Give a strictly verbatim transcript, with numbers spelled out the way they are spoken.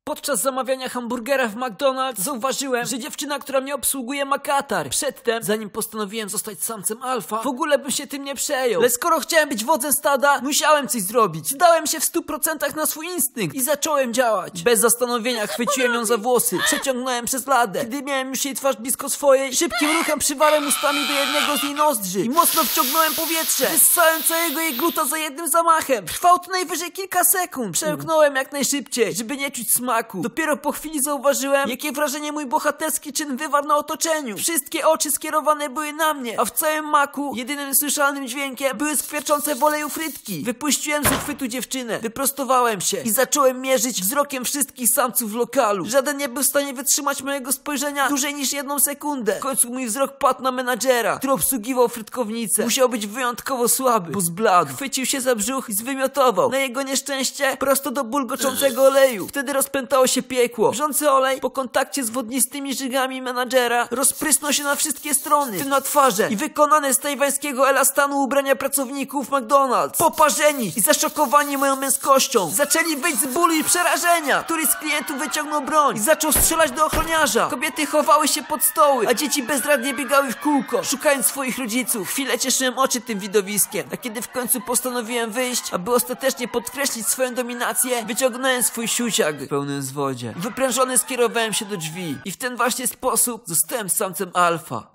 Podczas zamawiania hamburgera w McDonald's zauważyłem, że dziewczyna, która mnie obsługuje, ma katar. Przedtem, zanim postanowiłem zostać samcem alfa, w ogóle bym się tym nie przejął. Ale skoro chciałem być wodzem stada, musiałem coś zrobić. Dałem się w stu procentach na swój instynkt i zacząłem działać. Bez zastanowienia chwyciłem ją za włosy, przeciągnąłem przez ladę. Kiedy miałem już jej twarz blisko swojej, szybkim ruchem przywarłem ustami do jednego z jej nozdrzy i mocno wciągnąłem powietrze. Wyssałem całego jej gluta za jednym zamachem. Trwało to najwyżej kilka sekund. Przełknąłem jak najszybciej, żeby nie czuć smaku. Dopiero po chwili zauważyłem, jakie wrażenie mój bohaterski czyn wywarł na otoczeniu. Wszystkie oczy skierowane były na mnie, a w całym maku jedynym słyszalnym dźwiękiem były skwierczące w oleju frytki. Wypuściłem z uchwytu dziewczynę, wyprostowałem się i zacząłem mierzyć wzrokiem wszystkich samców w lokalu. Żaden nie był w stanie wytrzymać mojego spojrzenia dłużej niż jedną sekundę. W końcu mój wzrok padł na menadżera, który obsługiwał frytkownicę. Musiał być wyjątkowo słaby, bo zbladł. Chwycił się za brzuch i zwymiotował. Na jego nieszczęście prosto do bulgoczącego oleju. Wtedy rozpętało się piekło. Wrzący olej po kontakcie z wodnistymi żygami menadżera rozprysnął się na wszystkie strony, w tym na twarze i wykonane z tajwańskiego elastanu ubrania pracowników McDonald's. Poparzeni i zaszokowani moją męskością, zaczęli wyjść z bólu i przerażenia. Któryś z klientów wyciągnął broń i zaczął strzelać do ochroniarza. Kobiety chowały się pod stoły, a dzieci bezradnie biegały w kółko, szukając swoich rodziców. Chwilę cieszyłem oczy tym widowiskiem, a kiedy w końcu postanowiłem wyjść, aby ostatecznie podkreślić swoją dominację, wyciągnąłem swój siusiak w pełnym zwodzie. Wyprężony skierowałem się do drzwi i w ten właśnie sposób zostałem samcem alfa.